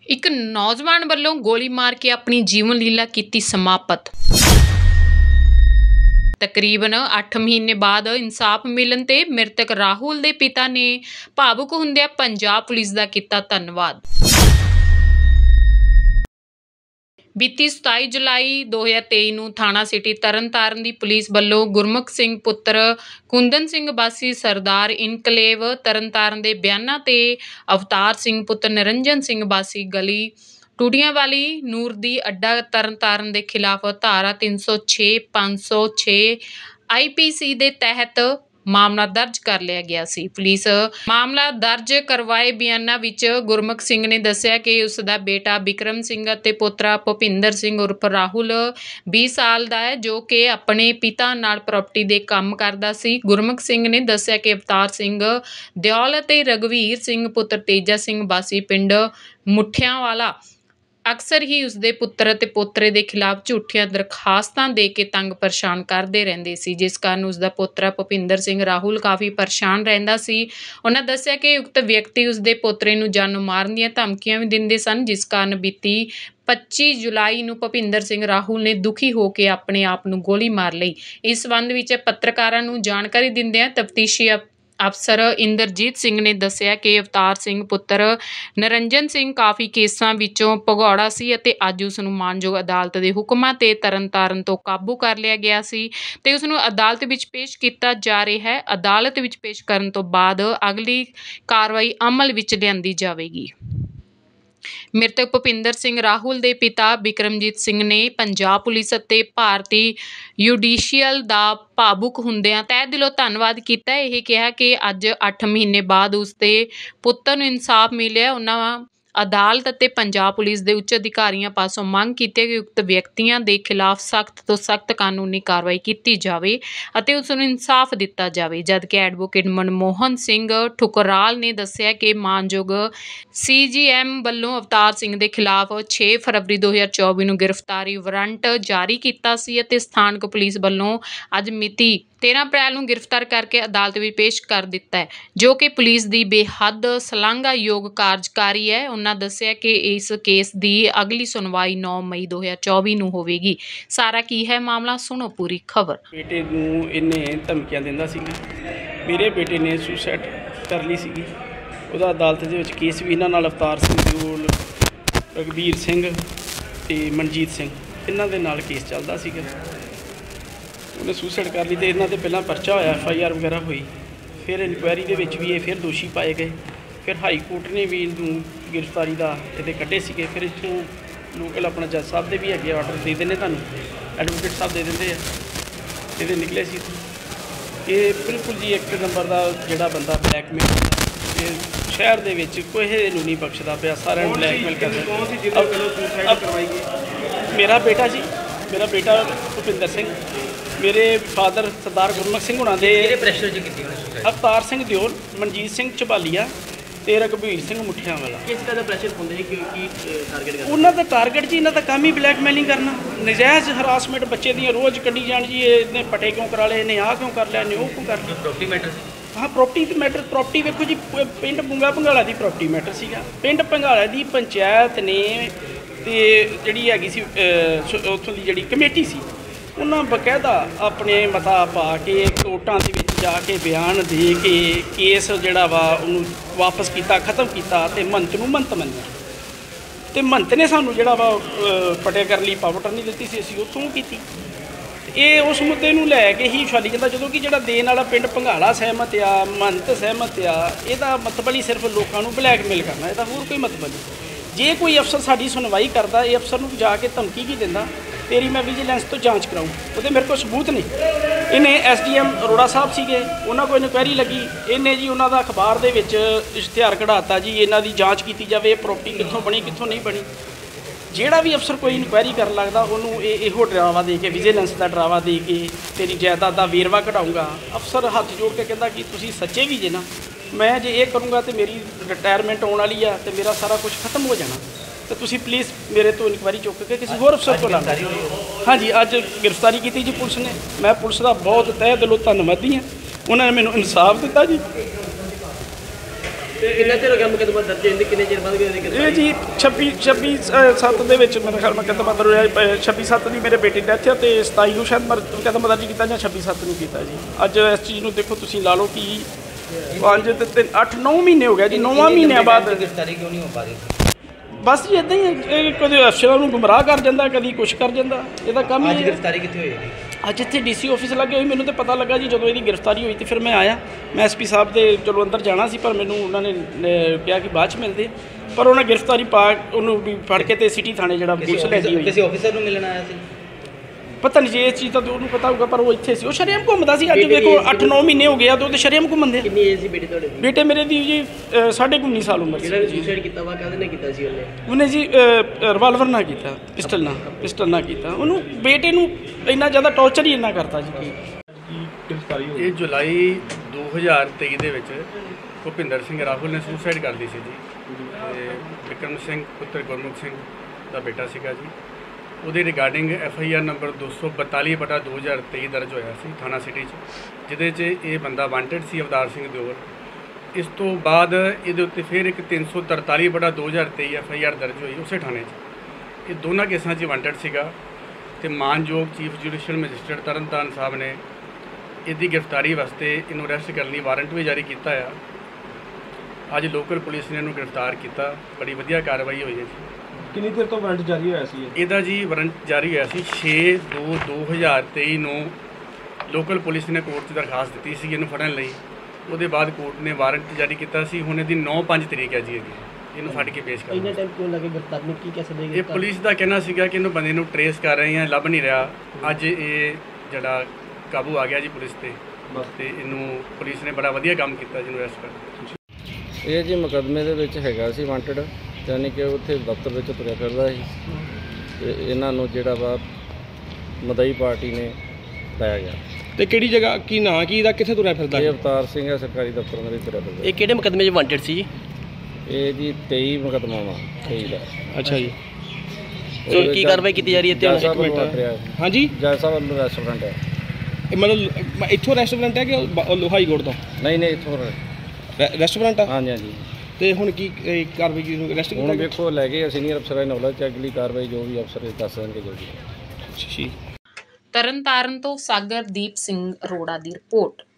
ਇੱਕ ਨੌਜਵਾਨ ਵੱਲੋਂ ਗੋਲੀ ਮਾਰ ਕੇ ਆਪਣੀ ਜੀਵਨ ਲੀਲਾ ਕੀਤੀ ਸਮਾਪਤ। ਤਕਰੀਬਨ 8 ਮਹੀਨੇ ਬਾਅਦ ਇਨਸਾਫ ਮਿਲਣ ਤੇ ਮ੍ਰਿਤਕ ਰਾਹੁਲ ਦੇ ਪਿਤਾ ਨੇ ਭਾਵੁਕ ਹੁੰਦਿਆਂ ਪੰਜਾਬ ਪੁਲਿਸ ਦਾ ਕੀਤਾ ਧੰਨਵਾਦ। ਬੀਤੀ 27 ਜੁਲਾਈ 2023 ਨੂੰ ਥਾਣਾ ਸਿਟੀ ਤਰਨਤਾਰਨ ਦੀ ਪੁਲਿਸ ਵੱਲੋਂ ਗੁਰਮੁਖ ਸਿੰਘ ਪੁੱਤਰ ਕੁੰਦਨ ਸਿੰਘ ਵਾਸੀ ਸਰਦਾਰ ਇਨਕਲੇਵ ਤਰਨਤਾਰਨ ਦੇ ਬਿਆਨਾਂ ਤੇ ਅਵਤਾਰ ਸਿੰਘ ਪੁੱਤਰ ਨਿਰੰਜਨ ਸਿੰਘ ਵਾਸੀ ਗਲੀ ਟੂਟੀਆਂ ਵਾਲੀ ਨੂਰ ਦੀ ਅੱਡਾ ਤਰਨਤਾਰਨ ਦੇ ਖਿਲਾਫ ਧਾਰਾ 306 506 IPC ਦੇ ਤਹਿਤ ਮਾਮਲਾ ਦਰਜ ਕਰ ਲਿਆ ਗਿਆ ਸੀ। ਪੁਲਿਸ ਮਾਮਲਾ ਦਰਜ ਕਰਵਾਏ ਬਿਆਨਾਂ ਵਿੱਚ ਗੁਰਮੁਖ ਸਿੰਘ ਨੇ ਦੱਸਿਆ ਕਿ ਉਸ ਦਾ ਬੇਟਾ ਬਿਕਰਮ ਸਿੰਘ ਅਤੇ ਪੁੱਤਰਾ ਭੁਪਿੰਦਰ ਸਿੰਘ ਉਰਫ ਰਾਹੁਲ 20 ਸਾਲ ਦਾ ਹੈ, ਜੋ ਕਿ ਆਪਣੇ ਪਿਤਾ ਨਾਲ ਪ੍ਰਾਪਰਟੀ ਦੇ ਕੰਮ ਕਰਦਾ ਸੀ। ਗੁਰਮੁਖ ਸਿੰਘ ਨੇ ਦੱਸਿਆ ਕਿ ਅਵਤਾਰ ਸਿੰਘ ਦਿਓਲ ਅਤੇ ਰਘਵੀਰ ਸਿੰਘ ਪੁੱਤਰ ਤੇਜਾ ਸਿੰਘ ਵਾਸੀ ਪਿੰਡ ਮੁੱਠਿਆਂਵਾਲਾ ਅਕਸਰ ਹੀ ਉਸਦੇ ਪੁੱਤਰ ਅਤੇ ਪੋਤਰੇ ਦੇ ਖਿਲਾਫ ਝੂਠੀਆਂ ਦਰਖਾਸਤਾਂ ਦੇ ਕੇ ਤੰਗ ਪਰੇਸ਼ਾਨ ਕਰਦੇ ਰਹਿੰਦੇ ਸੀ, ਜਿਸ ਕਾਰਨ ਉਸਦਾ ਪੋਤਰਾ ਭੁਪਿੰਦਰ ਸਿੰਘ ਰਾਹੁਲ ਕਾਫੀ ਪਰੇਸ਼ਾਨ ਰਹਿੰਦਾ ਸੀ। ਉਹਨਾਂ ਦੱਸਿਆ ਕਿ ਉਕਤ ਵਿਅਕਤੀ ਉਸਦੇ ਪੋਤਰੇ ਨੂੰ ਜਾਨੋਂ ਮਾਰਨ ਦੀਆਂ ਧਮਕੀਆਂ ਵੀ ਦਿੰਦੇ ਸਨ, ਜਿਸ ਕਾਰਨ ਬੀਤੀ 25 ਜੁਲਾਈ ਨੂੰ ਭੁਪਿੰਦਰ ਸਿੰਘ ਰਾਹੁਲ ਨੇ ਦੁਖੀ ਹੋ ਕੇ ਆਪਣੇ ਆਪ ਨੂੰ ਗੋਲੀ ਮਾਰ ਲਈ। ਇਸ ਸੰਬੰਧ ਵਿੱਚ ਪੱਤਰਕਾਰਾਂ ਨੂੰ ਜਾਣਕਾਰੀ ਦਿੰਦਿਆਂ ਤਫਤੀਸ਼ੀ ਅਫਸਰ ਇੰਦਰਜੀਤ ਸਿੰਘ ਨੇ ਦੱਸਿਆ ਕਿ ਅਵਤਾਰ ਸਿੰਘ ਪੁੱਤਰ ਨਿਰੰਜਨ ਸਿੰਘ ਕਾਫੀ ਕੇਸਾਂ ਵਿੱਚੋਂ ਭਗੌੜਾ ਸੀ ਅਤੇ ਅੱਜ ਉਸ ਨੂੰ ਮਾਣਯੋਗ ਅਦਾਲਤ ਦੇ ਹੁਕਮਾਂ ਤੇ ਤਰਨਤਾਰਨ ਤੋਂ ਕਾਬੂ ਕਰ ਲਿਆ ਗਿਆ ਸੀ ਤੇ ਉਸ ਨੂੰ ਅਦਾਲਤ ਵਿੱਚ ਪੇਸ਼ ਕੀਤਾ ਜਾ ਰਿਹਾ ਹੈ। ਅਦਾਲਤ ਵਿੱਚ ਪੇਸ਼ ਕਰਨ ਤੋਂ ਬਾਅਦ ਅਗਲੀ ਕਾਰਵਾਈ ਅਮਲ ਵਿੱਚ ਲਿਆਂਦੀ ਜਾਵੇਗੀ। ਮ੍ਰਿਤਕ ਭੁਪਿੰਦਰ ਸਿੰਘ ਰਾਹੁਲ ਦੇ ਪਿਤਾ ਬਿਕਰਮਜੀਤ ਸਿੰਘ ਨੇ ਪੰਜਾਬ ਪੁਲਿਸ ਅਤੇ ਭਾਰਤੀ ਜੁਡੀਸ਼ੀਅਲ ਦਾ ਭਾਵੁਕ ਹੁੰਦਿਆਂ ਤਹਿ ਦਿਲੋਂ ਧੰਨਵਾਦ ਕੀਤਾ। ਇਹ ਕਿਹਾ ਕਿ ਅੱਜ 8 ਮਹੀਨੇ ਬਾਅਦ ਉਸ ਦੇ ਪੁੱਤਰ ਨੂੰ ਇਨਸਾਫ ਮਿਲਿਆ। ਉਹਨਾਂ ਅਦਾਲਤ ਅਤੇ ਪੰਜਾਬ ਪੁਲਿਸ ਦੇ ਉੱਚ ਅਧਿਕਾਰੀਆਂ ਪਾਸੋਂ ਮੰਗ ਕੀਤੀ ਕਿ ਉਕਤ ਵਿਅਕਤੀਆਂ ਦੇ ਖਿਲਾਫ ਸਖਤ ਤੋਂ ਸਖਤ ਕਾਨੂੰਨੀ ਕਾਰਵਾਈ ਕੀਤੀ ਜਾਵੇ ਅਤੇ ਉਸ ਨੂੰ ਇਨਸਾਫ ਦਿੱਤਾ ਜਾਵੇ। ਜਦਕਿ ਐਡਵੋਕੇਟ ਮਨਮੋਹਨ ਸਿੰਘ ਠੁਕਰਾਲ ਨੇ ਦੱਸਿਆ ਕਿ ਮਾਨਯੋਗ CGM ਵੱਲੋਂ ਅਵਤਾਰ ਸਿੰਘ ਦੇ ਖਿਲਾਫ 6 ਫਰਵਰੀ 2024 ਨੂੰ ਗ੍ਰਿਫਤਾਰੀ ਵਾਰੰਟ ਜਾਰੀ ਕੀਤਾ ਸੀ ਅਤੇ ਸਥਾਨਕ ਪੁਲਿਸ ਵੱਲੋਂ ਅੱਜ ਮਿਤੀ 13 ਅਪ੍ਰੈਲ ਨੂੰ ਗ੍ਰਿਫਤਾਰ ਕਰਕੇ ਅਦਾਲਤ ਵਿੱਚ ਪੇਸ਼ ਕਰ ਦਿੱਤਾ ਹੈ, ਜੋ ਕਿ ਪੁਲਿਸ ਦੀ ਬੇਹੱਦ ਸ਼ਲਾਘਾਯੋਗ ਕਾਰਜਕਾਰੀ ਹੈ। ਉਹਨਾਂ ਦੱਸਿਆ ਕਿ ਇਸ ਕੇਸ ਦੀ ਅਗਲੀ ਸੁਣਵਾਈ 9 ਮਈ 2024 ਨੂੰ ਹੋਵੇਗੀ। ਸਾਰਾ ਕੀ ਹੈ ਮਾਮਲਾ, ਸੁਣੋ ਪੂਰੀ ਖਬਰ। ਬੇਟੇ ਨੂੰ ਇਹਨੇ ਧਮਕੀਆਂ ਦਿੰਦਾ ਸੀਗਾ। ਮੇਰੇ ਬੇਟੇ ਨੇ ਸੁਸਾਈਡ ਕਰ ਲਈ ਸੀਗੀ। ਉਹਦਾ ਅਦਾਲਤ ਦੇ ਵਿੱਚ ਕੇਸ ਵੀ ਇਹਨਾਂ ਨਾਲ ਅਵਤਾਰ ਸਿੰਘ ਦਿਓਲ, ਰਘਵੀਰ ਸਿੰਘ ਤੇ ਮਨਜੀਤ ਸਿੰਘ ਇਹਨਾਂ ਦੇ ਨਾਲ ਕੇਸ ਚੱਲਦਾ ਸੀਗਾ। ਉਹਨੇ ਸੁਸਾਈਡ ਕਰ ਲਈ ਤੇ ਇਹਨਾਂ ਦੇ ਪਹਿਲਾਂ ਪਰਚਾ ਹੋਇਆ, FIR ਵਗੈਰਾ ਹੋਈ। ਫਿਰ ਇਨਕੁਆਇਰੀ ਦੇ ਵਿੱਚ ਵੀ ਇਹ ਫਿਰ ਦੋਸ਼ੀ ਪਾਏ ਗਏ। ਫਿਰ ਹਾਈ ਕੋਰਟ ਨੇ ਵੀ ਇਹਨੂੰ ਗ੍ਰਿਫਤਾਰੀ ਦਾ ਇਹਦੇ ਕੱਢੇ ਸੀਗੇ। ਫਿਰ ਇੱਥੋਂ ਲੋਕਲ ਆਪਣਾ ਜੱਜ ਸਾਹਿਬ ਦੇ ਵੀ ਹੈਗੇ ਆਰਡਰ ਦੇ ਦਿੰਦੇ, ਤੁਹਾਨੂੰ ਐਡਵੋਕੇਟ ਸਾਹਿਬ ਦੇ ਦਿੰਦੇ ਆ, ਇਹਦੇ ਨਿਕਲੇ ਸੀ। ਇਹ ਬਿਲਕੁਲ ਜੀ ਇੱਕ ਨੰਬਰ ਦਾ ਜਿਹੜਾ ਬੰਦਾ ਬਲੈਕਮੇਲ ਇਹ ਸ਼ਹਿਰ ਦੇ ਵਿੱਚ ਕੋਈ ਨੂੰ ਨਹੀਂ ਬਖਸ਼ਦਾ ਪਿਆ, ਸਾਰਿਆਂ ਨੂੰ ਬਲੈਕਮੇਲ ਕਰਦਾ। ਮੇਰਾ ਬੇਟਾ ਜੀ, ਮੇਰਾ ਬੇਟਾ ਭੁਪਿੰਦਰ ਸਿੰਘ, ਮੇਰੇ ਫਾਦਰ ਸਰਦਾਰ ਗੁਰਮੁਖ ਸਿੰਘ ਹੁਣਾਂ ਦੇ ਅਵਤਾਰ ਸਿੰਘ ਦਿਓਲ, ਮਨਜੀਤ ਸਿੰਘ ਝਬਾਲੀਆ ਤੇ ਰਘਵੀਰ ਸਿੰਘ ਮੁੱਠਿਆਂਵਾਲਾ। ਕਿਸ ਤਰ੍ਹਾਂ ਦਾ ਪ੍ਰੈਸ਼ਰ ਪਾਉਂਦੇ ਕੀ ਟਾਰਗੇਟ ਕਰਦੇ? ਉਹਨਾਂ ਦਾ ਟਾਰਗੇਟ ਜੀ, ਇਹਨਾਂ ਦਾ ਕੰਮ ਹੀ ਬਲੈਕਮੇਲਿੰਗ ਕਰਨਾ, ਨਜਾਇਜ਼ ਹਰਾਸਮੈਂਟ ਬੱਚੇ ਦੀਆਂ ਰੋਜ਼ ਕੱਢੀ ਜਾਣ ਜੀ। ਇਹਨੇ ਪਟੇ ਕਿਉਂ ਕਰਾ ਲਏ, ਇਹਨੇ ਆਹ ਕਿਉਂ ਕਰ ਲਿਆ, ਇਹਨੇ ਉਹ ਕਿਉਂ ਕਰ ਲਿਆ। Property matter? ਹਾਂ, ਪ੍ਰੋਪਰਟੀ ਮੈਟਰ। ਪ੍ਰੋਪਰਟੀ ਵੇਖੋ ਜੀ, ਪਿੰਡ ਬੁੰਗਾ ਭੰਗਾਲਾ ਦੀ ਪ੍ਰੋਪਰਟੀ ਮੈਟਰ ਸੀਗਾ। ਪਿੰਡ ਭੰਗਾਲਾ ਦੀ ਪੰਚਾਇਤ ਨੇ ਤੇ ਜਿਹੜੀ ਹੈਗੀ ਸੀ ਉੱਥੋਂ ਦੀ ਜਿਹੜੀ ਕਮੇਟੀ ਸੀ, ਉਹਨਾਂ ਬਕਾਇਦਾ ਆਪਣੇ ਮਤਾ ਪਾ ਕੇ ਕੋਰਟਾਂ ਦੇ ਵਿੱਚ ਜਾ ਕੇ ਬਿਆਨ ਦੇ ਕੇ ਕੇਸ ਜਿਹੜਾ ਵਾ ਉਹਨੂੰ ਵਾਪਸ ਕੀਤਾ, ਖ਼ਤਮ ਕੀਤਾ ਤੇ ਮੰਤ ਨੂੰ ਮੰਤ ਮੰਨਿਆ। ਤੇ ਮੰਤ ਨੇ ਸਾਨੂੰ ਜਿਹੜਾ ਵਾ ਪਟੇ ਕਰਨ ਲਈ ਪਾਵਰ ਨਹੀਂ ਦਿੱਤੀ ਸੀ, ਅਸੀਂ ਉੱਥੋਂ ਕੀਤੀ। ਇਹ ਉਸ ਮੁੱਦੇ ਨੂੰ ਲੈ ਕੇ ਹੀ ਛਾਲੀ ਜਾਂਦਾ, ਜਦੋਂ ਕਿ ਜਿਹੜਾ ਦੇਣ ਵਾਲਾ ਪਿੰਡ ਭੰਗਾਲਾ ਸਹਿਮਤ ਆ, ਮੰਤ ਸਹਿਮਤ ਆ, ਇਹਦਾ ਮਤਲਬ ਹੀ ਸਿਰਫ ਲੋਕਾਂ ਨੂੰ ਬਲੈਕਮੇਲ ਕਰਨਾ, ਇਹਦਾ ਹੋਰ ਕੋਈ ਮਤਲਬ ਨਹੀਂ। ਜੇ ਕੋਈ ਅਫਸਰ ਸਾਡੀ ਸੁਣਵਾਈ ਕਰਦਾ, ਇਹ ਅਫਸਰ ਨੂੰ ਜਾ ਕੇ ਧਮਕੀ ਕੀ ਦਿੰਦਾ, ਤੇਰੀ ਮੈਂ ਵਿਜੀਲੈਂਸ ਤੋਂ ਜਾਂਚ ਕਰਾਊਂ, ਉਹਦੇ ਮੇਰੇ ਕੋਲ ਸਬੂਤ ਨਹੀਂ। ਇਹਨੇ SDM ਅਰੋੜਾ ਸਾਹਿਬ ਸੀਗੇ, ਉਹਨਾਂ ਕੋਲ ਇਨਕੁਆਇਰੀ ਲੱਗੀ, ਇਹਨੇ ਜੀ ਉਹਨਾਂ ਦਾ ਅਖਬਾਰ ਦੇ ਵਿੱਚ ਇਸ਼ਤਿਹਾਰ ਕਢਾਤਾ ਜੀ, ਇਹਨਾਂ ਦੀ ਜਾਂਚ ਕੀਤੀ ਜਾਵੇ, ਇਹ ਪ੍ਰੋਪਰਟੀ ਕਿੱਥੋਂ ਬਣੀ ਕਿੱਥੋਂ ਨਹੀਂ ਬਣੀ। ਜਿਹੜਾ ਵੀ ਅਫਸਰ ਕੋਈ ਇਨਕੁਆਇਰੀ ਕਰਨ ਲੱਗਦਾ, ਉਹਨੂੰ ਇਹੋ ਡਰਾਵਾ ਦੇ ਕੇ, ਵਿਜੀਲੈਂਸ ਦਾ ਡਰਾਵਾ ਦੇ ਕੇ ਤੇਰੀ ਜਾਇਦਾਦ ਦਾ ਵੇਰਵਾ ਕਢਾਊਂਗਾ। ਅਫਸਰ ਹੱਥ ਜੋੜ ਕੇ ਕਹਿੰਦਾ ਕਿ ਤੁਸੀਂ ਸੱਚੇ ਵੀ ਜੇ ਨਾ, ਮੈਂ ਜੇ ਇਹ ਕਰੂੰਗਾ ਤਾਂ ਮੇਰੀ ਰਿਟਾਇਰਮੈਂਟ ਆਉਣ ਵਾਲੀ ਆ ਤੇ ਮੇਰਾ ਸਾਰਾ ਕੁਝ ਖਤਮ ਹੋ ਜਾਣਾ, तो तुसी प्लीज़ मेरे तो इंक्वायरी चुक के किसी होर अफसर को लाना। हाँ जी, अज गिरफ्तारी की जी पुलिस ने। मैं पुलिस का बहुत तह दिलों धन्नवादी हाँ, उन्होंने मैनू इंसाफ दिता जी। ਕਿੰਨਾ ਚਿਰ ਹੋ ਗਿਆ ਮੁਕੱਦਮਾ ਦਰਜ ਹੋਣ ਦੇ, ਕਿੰਨੇ ਚਿਰ ਬਾਅਦ ਉਹਦੀ ਇਹ ਗ੍ਰਿਫਤਾਰੀ? ਜੀ 26/7 ਦੇ ਵਿੱਚ ਮੇਰੇ ਖਿਆਲ ਮੁਕੱਦਮਾ ਦਰਜ ਹੋਇਆ। 26/7 ਦੀ ਮੇਰੇ ਬੇਟੇ ਦੀ ਡੈਥ ਹੈ ਤੇ 27 ਨੂੰ ਸ਼ਾਇਦ ਮੁਕੱਦਮਾ ਦਰਜ ਕੀਤਾ ਜਾਂ 26/7 ਨੂੰ ਕੀਤਾ ਜੀ। ਅੱਜ ਇਸ ਚੀਜ਼ ਨੂੰ ਦੇਖੋ ਤੁਸੀਂ ਲਾ ਲਓ ਕਿ 5 ਤੇ 8-9 ਮਹੀਨੇ ਹੋ ਗਿਆ ਜੀ। 9ਵਾਂ ਮਹੀਨਿਆਂ ਬਾਅਦ ਗ੍ਰਿਫਤਾਰੀ ਕਿਉਂ ਨਹੀਂ ਹੋ ਪਾ ਰਹੀ? ਬਸ ਜੀ ਇੱਦਾਂ ਹੀ ਇਹ ਕਦੇ ਅਫਸਰਾਂ ਨੂੰ ਗੁੰਮਰਾਹ ਕਰ ਜਾਂਦਾ, ਕਦੀ ਕੁਛ ਕਰ ਜਾਂਦਾ। ਇਹਦਾ ਕੰਮ ਅੱਜ ਹੀ ਗ੍ਰਿਫਤਾਰੀ ਕਿੱਥੇ ਹੋਈ ਹੈ? ਅੱਜ ਇੱਥੇ ਡੀਸੀ ਆਫਿਸ ਲੱਗੇ ਹੋਈ। ਮੈਨੂੰ ਤਾਂ ਪਤਾ ਲੱਗਾ ਜੀ ਜਦੋਂ ਇਹਦੀ ਗ੍ਰਿਫਤਾਰੀ ਹੋਈ ਤੇ ਫਿਰ ਮੈਂ ਆਇਆ। ਮੈਂ ਐਸਪੀ ਸਾਹਿਬ ਦੇ ਚਲੋ ਅੰਦਰ ਜਾਣਾ ਸੀ ਪਰ ਮੈਨੂੰ ਉਹਨਾਂ ਨੇ ਕਿਹਾ ਕਿ ਬਾਅਦ 'ਚ ਮਿਲਦੇ, ਪਰ ਉਹਨਾਂ ਗ੍ਰਿਫਤਾਰੀ ਪਾ ਉਹਨੂੰ ਵੀ ਫੜ ਕੇ ਤੇ ਸਿਟੀ ਥਾਣੇ ਜਿਹੜਾ ਪੁਲਿਸ ਲੈ ਗਈ ਹੋਈ। ਕਿਸੇ ਆਫੀਸਰ ਨੂੰ ਮਿਲਣ ਆਇਆ ਸੀ? ਪਤਾ ਨਹੀਂ ਜੀ ਇਹ ਚੀਜ਼ ਤਾਂ ਉਹਨੂੰ ਪਤਾ ਹੋਊਗਾ, ਪਰ ਉਹ ਇੱਥੇ ਸੀ। ਉਹ ਸ਼ਰੇਆਮ ਘੁੰਮਦਾ ਸੀ। ਅੱਜ ਦੇਖੋ 8-9 ਮਹੀਨੇ ਹੋ ਗਿਆ ਤੇ ਉਹ ਤੇ ਸ਼ਰੇਆਮ ਘੁੰਮਦੇ। ਕਿੰਨੀ ਏਜ ਸੀ ਬੇਟੇ ਤੁਹਾਡੇ ਦੀ? ਬੇਟੇ ਮੇਰੇ ਦੀ ਜੀ 19.5 ਸਾਲ ਉਮਰ ਸੀ। ਜਿਹੜਾ ਸੁਸਾਈਡ ਕੀਤਾ ਵਾ ਕਾਹਦੇ ਨੇ ਕੀਤਾ ਸੀ ਉਹਨੇ? ਉਹਨੇ ਜੀ ਰਿਵਾਲਵਰ ਨਾਲ ਕੀਤਾ, ਪਿਸਟਲ ਨਾਲ ਕੀਤਾ। ਉਹਨੂੰ ਬੇਟੇ ਨੂੰ ਇੰਨਾ ਜ਼ਿਆਦਾ ਟੌਰਚਰ ਹੀ ਇੰਨਾ ਕਰਤਾ ਜੀ। ਇਹ ਜੁਲਾਈ 2023 ਦੇ ਵਿੱਚ ਭੁਪਿੰਦਰ ਸਿੰਘ ਰਾਹੁਲ ਨੇ ਸੁਸਾਈਡ ਕਰ ਲਈ ਸੀ ਜੀ। ਤੇ ਵਿਕਰਮ ਸਿੰਘ ਪੁੱਤਰ ਗੁਰਮੁਖ ਸਿੰਘ ਦਾ ਬੇਟਾ ਸੀਗਾ ਜੀ। ਉਹਦੇ ਰਿਗਾਰਡਿੰਗ FIR ਨੰਬਰ 242/2023 ਦਰਜ ਹੋਇਆ ਸੀ ਥਾਣਾ ਸਿਟੀ 'ਚ, ਜਿਹਦੇ 'ਚ ਇਹ ਬੰਦਾ ਵਾਂਟਡ ਸੀ ਅਵਤਾਰ ਸਿੰਘ ਦਿਓਲ। ਇਸ ਤੋਂ ਬਾਅਦ ਇਹਦੇ ਉੱਤੇ ਫਿਰ ਇੱਕ 343/2023 FIR ਦਰਜ ਹੋਈ ਉਸੇ ਥਾਣੇ 'ਚ। ਇਹ ਦੋਨਾਂ ਕੇਸਾਂ 'ਚ ਵਾਂਟਡ ਸੀਗਾ ਤੇ ਮਾਨਯੋਗ chief judicial magistrate Tarn Taran Sahib ਨੇ ਇਹਦੀ ਗ੍ਰਿਫਤਾਰੀ ਵਾਸਤੇ ਇਹਨੂੰ ਅਰੈਸਟ ਕਰਨ ਲਈ ਵਾਰੰਟ ਵੀ ਜਾਰੀ ਕੀਤਾ ਆ। ਅੱਜ ਲੋਕਲ ਪੁਲਿਸ ਨੇ ਇਹਨੂੰ ਗ੍ਰਿਫਤਾਰ ਕੀਤਾ। ਬੜੀ ਵਧੀਆ ਕਾਰਵਾਈ ਹੋਈ ਹੈ ਜੀ। ਕਿੰਨੀ ਦੇਰ ਤੋਂ ਵਾਰੰਟ ਜਾਰੀ ਹੋਇਆ ਸੀ ਇਹਦਾ ਜੀ ਵਾਰੰਟ ਜਾਰੀ ਹੋਇਆ ਸੀ 6/2/2023 ਨੂੰ। ਲੋਕਲ ਪੁਲਿਸ ਨੇ ਕੋਰਟ 'ਚ ਦਰਖਾਸਤ ਦਿੱਤੀ ਸੀ ਇਹਨੂੰ ਫੜਨ ਲਈ। ਉਹਦੇ ਬਾਅਦ ਕੋਰਟ ਨੇ ਵਾਰੰਟ ਜਾਰੀ ਕੀਤਾ ਸੀ। ਹੁਣ ਇਹਦੀ 9/5 ਤਰੀਕ ਹੈ ਜੀ ਇਹਨੂੰ ਫੜ ਕੇ ਪੇਸ਼ ਕਰਨਾ। ਇੰਨਾ ਟਾਈਮ ਕਿਉਂ ਲੱਗੇ ਗ੍ਰਿਫਤਾਰ ਨੂੰ? ਕੀ ਕਹਿ ਸਕਦੇ? ਇਹ ਪੁਲਿਸ ਦਾ ਕਹਿਣਾ ਸੀਗਾ ਕਿ ਇਹਨੂੰ ਬੰਦੇ ਨੂੰ ਟਰੇਸ ਕਰ ਰਹੇ ਹਾਂ, ਲੱਭ ਨਹੀਂ ਰਿਹਾ। ਅੱਜ ਇਹ ਜਿਹੜਾ ਕਾਬੂ ਆ ਗਿਆ ਜੀ ਪੁਲਿਸ ਤੇ ਇਹਨੂੰ ਪੁਲਿਸ ਨੇ ਬੜਾ ਵਧੀਆ ਕੰਮ ਕੀਤਾ ਜਿਹਨੂੰ ਅਰੈਸਟ ਕਰ। ਇਹ ਜੀ ਮੁਕੱਦਮੇ ਦੇ ਵਿੱਚ ਹੈਗਾ ਸੀ ਵਾਂਟਡ, ਯਾਨੀ ਕਿ ਉੱਥੇ ਦਫ਼ਤਰ ਵਿੱਚ ਤੁਰਿਆ ਫਿਰਦਾ ਸੀ ਤੇ ਇਹਨਾਂ ਨੂੰ ਜਿਹੜਾ ਵਾ ਮਦਈ ਪਾਰਟੀ ਨੇ ਲਾਇਆ ਗਿਆ। ਤੇ ਕਿਹੜੀ ਜਗ੍ਹਾ, ਕੀ ਨਾਂ ਕੀ ਇਹਦਾ, ਕਿੱਥੇ ਤੁਰਿਆ ਫਿਰਦਾ? ਇਹ ਅਵਤਾਰ ਸਿੰਘ ਹੈ, ਸਰਕਾਰੀ ਦਫ਼ਤਰ ਵਿੱਚ ਤੁਰਿਆ ਫਿਰਦਾ। ਇਹ ਕਿਹੜੇ ਮੁਕੱਦਮੇ 'ਚ ਵਾਂਟਡ ਸੀ ਜੀ? ਇਹ ਜੀ 23 ਮੁਕੱਦਮਾ ਵਾ 23 ਦਾ। ਅੱਛਾ ਜੀ। ਸੋ ਕੀ ਕਾਰਵਾਈ ਕੀਤੀ ਜਾ ਰਹੀ ਹੈ ਜੱਜ ਸਾਹਿਬ ਇੱਥੇ? ਵੱਲੋਂ ਵੱਟ ਰਿਹਾ। ਹਾਂਜੀ, ਜੱਜ ਸਾਹਿਬ ਵੱਲੋਂ ਰੈਸਟੋਰੈਂਟ ਹੈ। ਇਹ ਮਤਲਬ ਇੱਥੋਂ ਰੈਸਟੋਰੈਂਟ ਹੈ ਕਿ ਹਾਈ ਕੋਰਟ ਤੋਂ? ਨਹੀਂ ਇੱਥੋਂ ਰੈਸਟੋਰੈਂਟ ਆ। ਹਾਂਜੀ। ਤੇ ਹੁਣ ਕੀ ਕਾਰਵਾਈ ਕੀ ਅਰੈਸਟ ਹੁਣ ਕੀਤਾ? ਵੇਖੋ ਲੈ ਗਏ ਸੀਨੀਅਰ ਅਫਸਰਾਂ ਦੀ ਨੌਲੇਜ 'ਚ ਅਗਲੀ ਕਾਰਵਾਈ ਜੋ ਵੀ ਅਫਸਰ ਦੱਸ ਦੇਣਗੇ ਜੋ ਵੀ। ਜੀ। ਤਰਨਤਾਰਨ ਤੋਂ ਸਾਗਰਦੀਪ ਸਿੰਘ ਅਰੋੜਾ ਦੀ ਰਿਪੋਰਟ।